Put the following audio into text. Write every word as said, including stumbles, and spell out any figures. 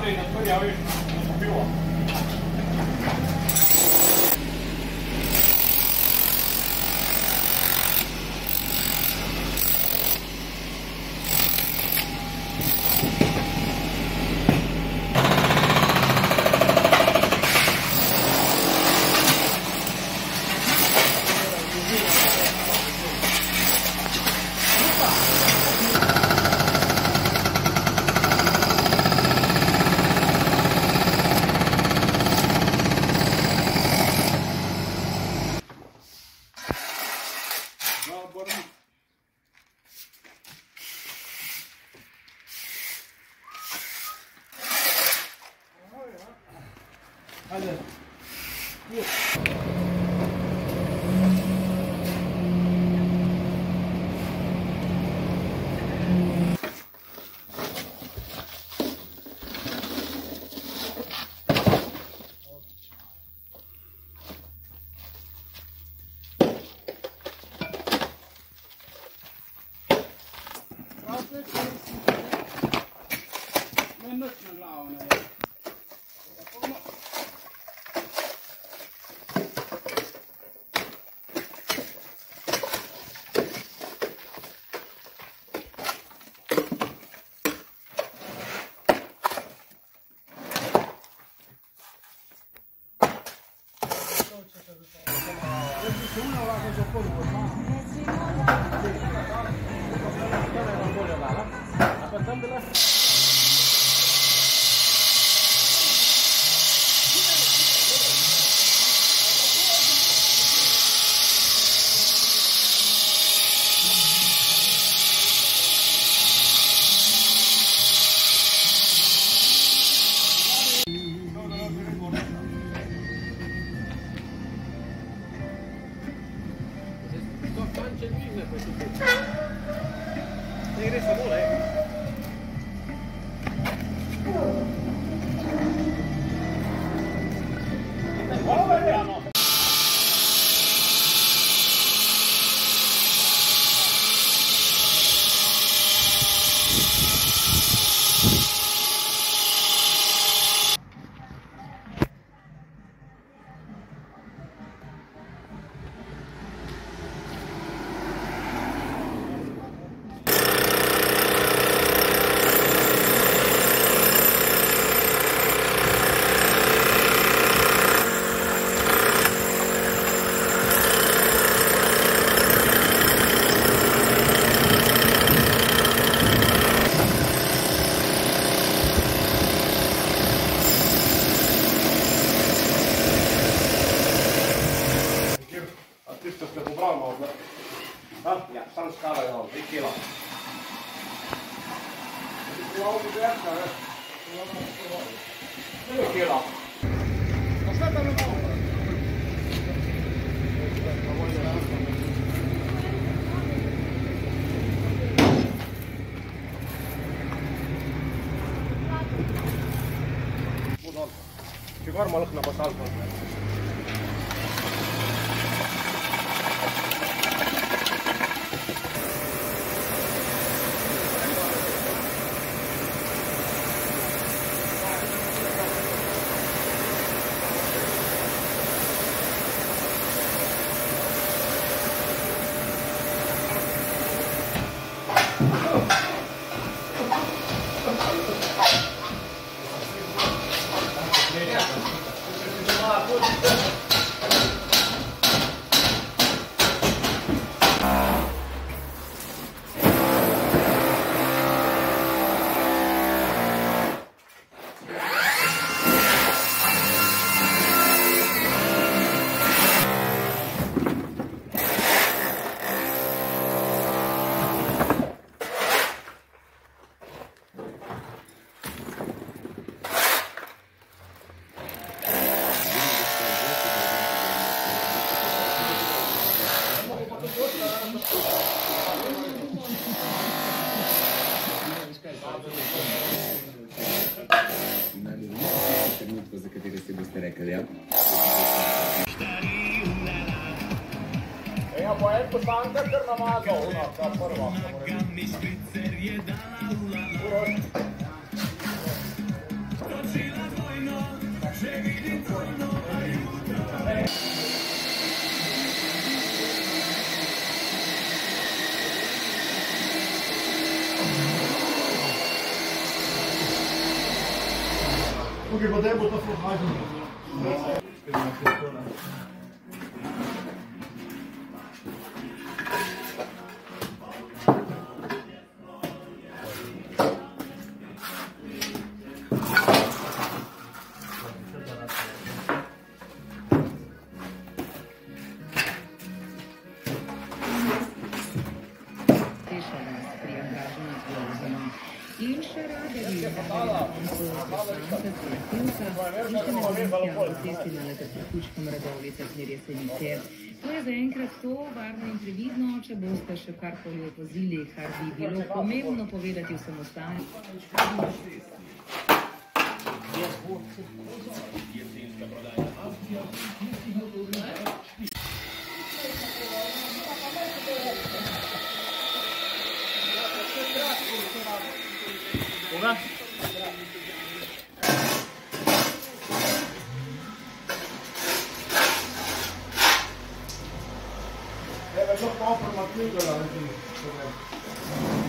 Andrej, na tvoj javiš, na pivo. Hadi. Vur. Men nu ska jag ha den. Ja, sam skala je ovo, tri kila. tri kila. A šta tamo malo? Če gor malo na posalko. За kateri si boste rekli, ja? Ja, po en poslanka kar namazal, ona, ta prva. Uroš. Tukaj bo te bo to sluhažno. In še rade bi je priključkom Radovljice z Jesenice. To je zaenkrat to, varno in previdno, če boste še karkoli opazili, kar bi bilo pomembno povedati v samostanju. Koga? Ja, dat is toch wel voor mijn